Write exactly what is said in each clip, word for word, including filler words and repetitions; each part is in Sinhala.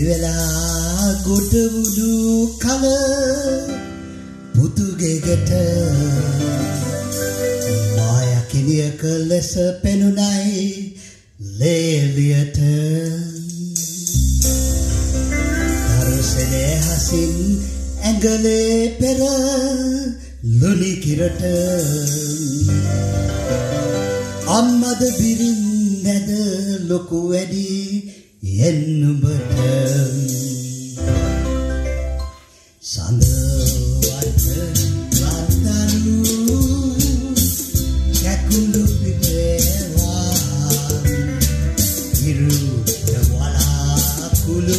දිවලා ගොඩවුණු කල පුතුගෙගට මායකිනියක ලෙස පෙනුනයි ලේලියට දරුසනේ හසින් ඇඟලේ පෙර ලුණිකිරට අම්මද බිරින් නැද ලොකු වැඩි එන්නුඹට සඳ වත රන් තරු කැකුළු පිටේවා ඉරු දවලා කුළු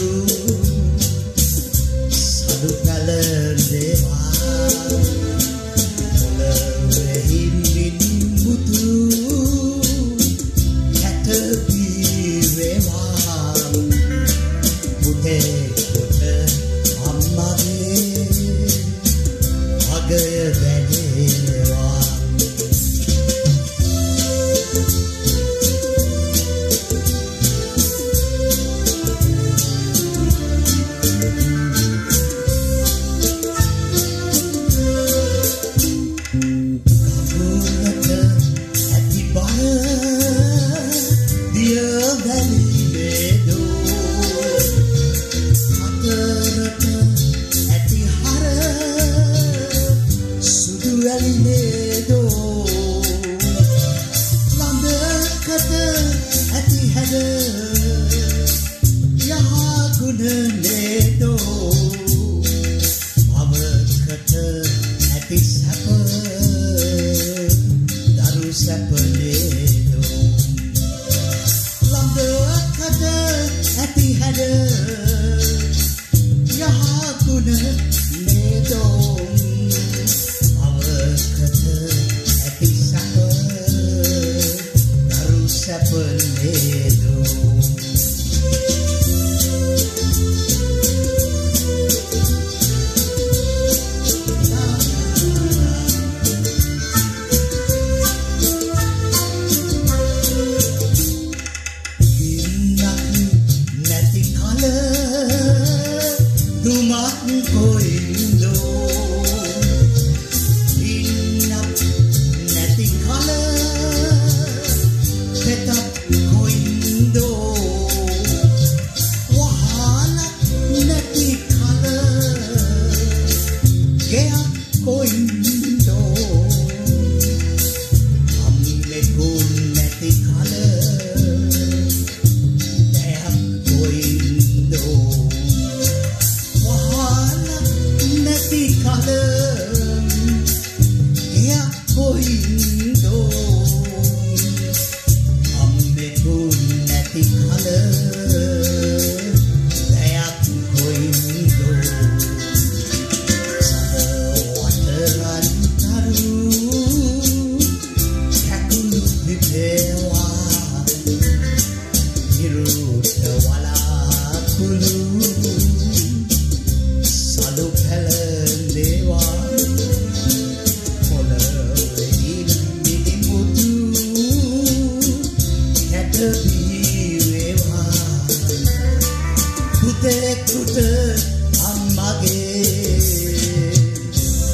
සදු කල දේවා මොළවේ හිමින් මුතු කැට බීවේවා පුතේ පුත අම්මගේ අගය වැඩේවා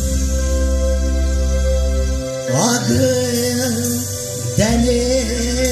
Dane